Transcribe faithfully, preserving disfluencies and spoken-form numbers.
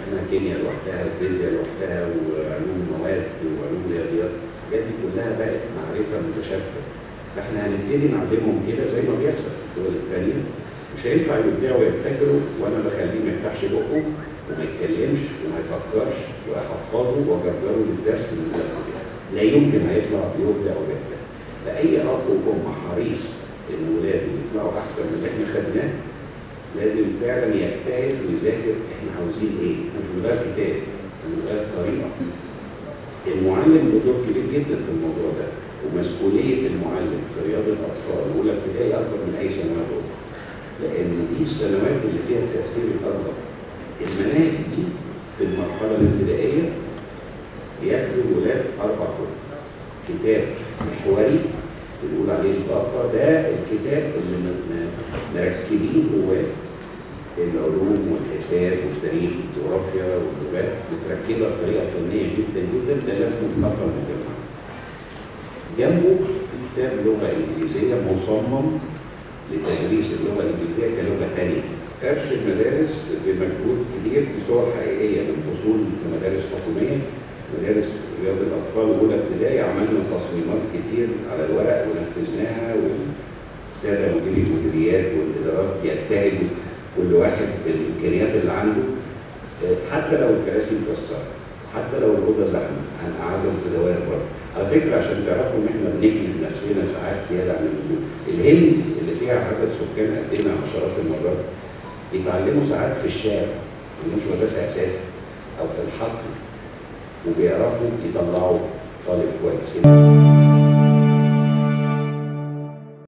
اسمها كيمياء لوحدها وفيزياء لوحدها وعلوم مواد وعلوم رياضيات، الحاجات دي كلها بقت معرفه متشابكه. فاحنا هنبتدي نعلمهم كده زي ما بيحصل في الدول الثانيه. مش هينفع يبدعوا ويبتكروا وانا بخليه ما يفتحش بقه وما يتكلمش وما يفكرش واحفظه واجرجره للدرس من غير. لا يمكن هيطلع يبدع ويبتكر. فاي اب وام حريص ان ولاده يطلعوا احسن من اللي احنا خدناه لازم فعلا يجتهد ويذاكر احنا عاوزين ايه؟ احنا مش بنغير كتاب، احنا بنغير طريقه. المعلم له دور كبير جدا في الموضوع ده، ومسؤوليه المعلم في رياض الاطفال اولى ابتدائي اكبر من اي سنوات اخرى. لان دي السنوات اللي فيها التاثير الاكبر. المناهج دي في المرحله الابتدائيه بياخدوا الولاد اربع كتب. كتاب محوري بنقول عليه الطاقه، ده الكتاب اللي مركبين جواه العلوم والحساب والتاريخ والجغرافيا واللغات، متركبه بطريقه فنيه جدا جدا، ده لازم الطاقه المجمعه. جنبه في كتاب لغه انجليزيه مصمم لتدريس اللغه الانجليزيه كلغه ثانيه. فرش المدارس بمجهود كبير بصور حقيقيه من فصول في مدارس حكوميه، مدارس رياض الاطفال اولى ابتدائي، عملنا تصميمات كتير على الورق ونفذناها، والساده مديري المديريات والادارات يجتهدوا كل واحد بالامكانيات اللي عنده. حتى لو الكراسي مكسره، حتى لو الاوضه زحمه، هنقعدهم في دوائر برضه. على فكره عشان تعرفوا ان احنا بنجلد نفسنا ساعات زياده عن اللزوم. الهند اللي فيها عدد سكان قدنا عشرات المرات بيتعلموا ساعات في الشارع، مش مدرسه اساسا او في الحقل، وبيعرفوا يطلعوا طالب كويس.